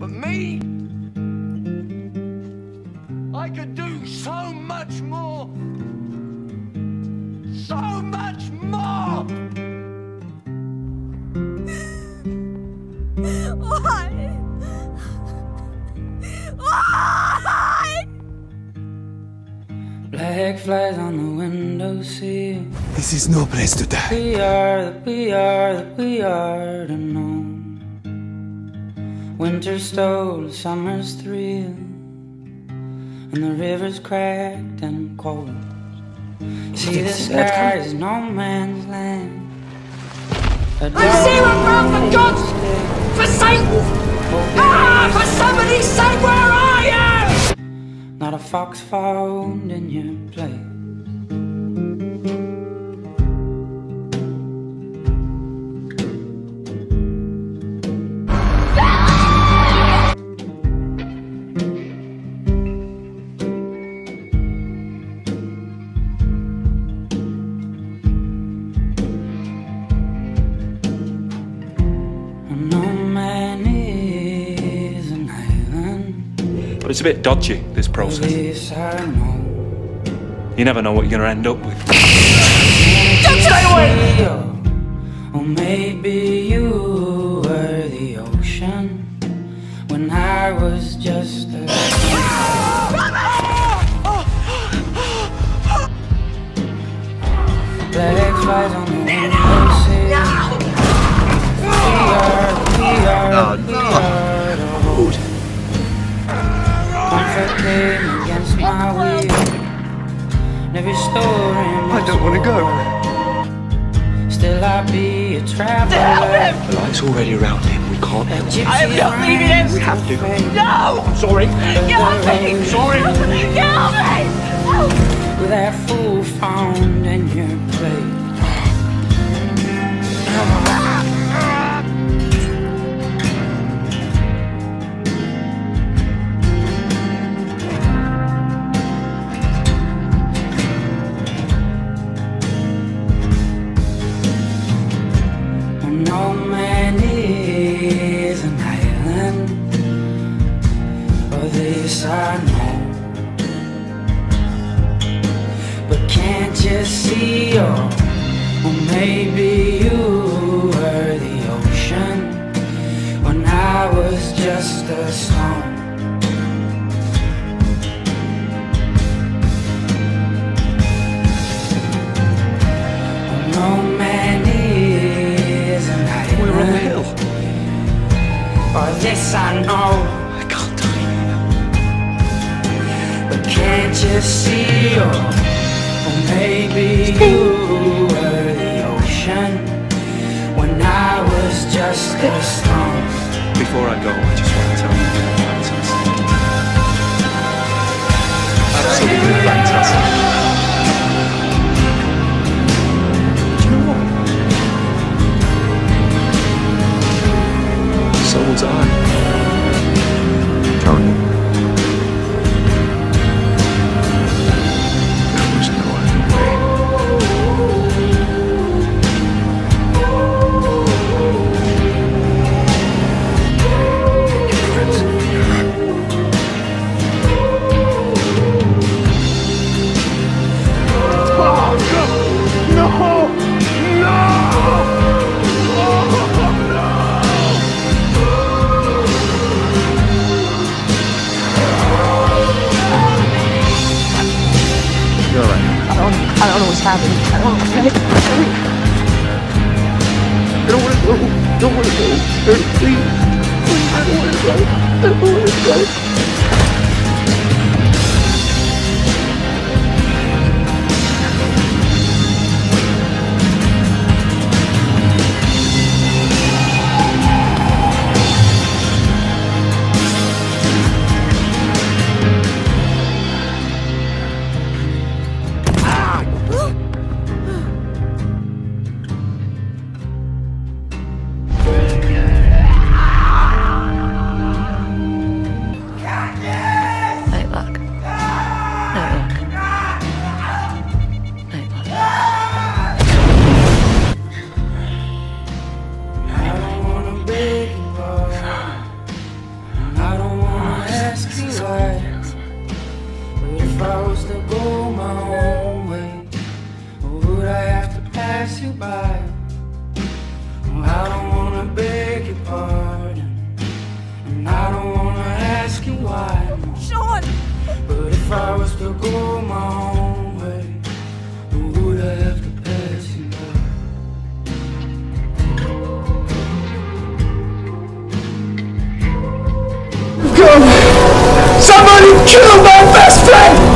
But me, I could do so much more. So much more! Why? Why? Black flies on the windowsill. This is no place to die. We are to know. Winter stole summer's thrill, and the river's cracked and cold. See, the sky is no man's land. For zero for God's, for Satan's, for somebody's sake, where are you? Not a fox found in your place. It's a bit dodgy, this process. You never know what you're going to end up with. Stay away! Or maybe you were the ocean when I was just a... Black flies on the windowsill. We are the road. Comfort came against my will. Every story I don't want to go. Still I'll be a traveler. The light's already around him. We can't help it. I am not leaving him! We have to. No! I'm sorry. Get me! Sorry. Get me! With that fool found in your place. No man is an island, or this I know. But can't you see, or maybe you were the ocean when I was just a stone. No man is an island. We're on the hill. Or this I know. I can't die. But can't you see, or maybe you were the ocean when I was just a stone. Before I go, I just want to tell you you're fantastic. Absolutely fantastic. So was I. Tony. There was no other way. Your friends in Europe. Oh, no! No! You're right. I don't know what's happening. I don't want to go. Don't want to go. Please. Please, I don't want to go. I don't want to go. if I was to go my own way, would I have to pass you by? Somebody killed my best friend!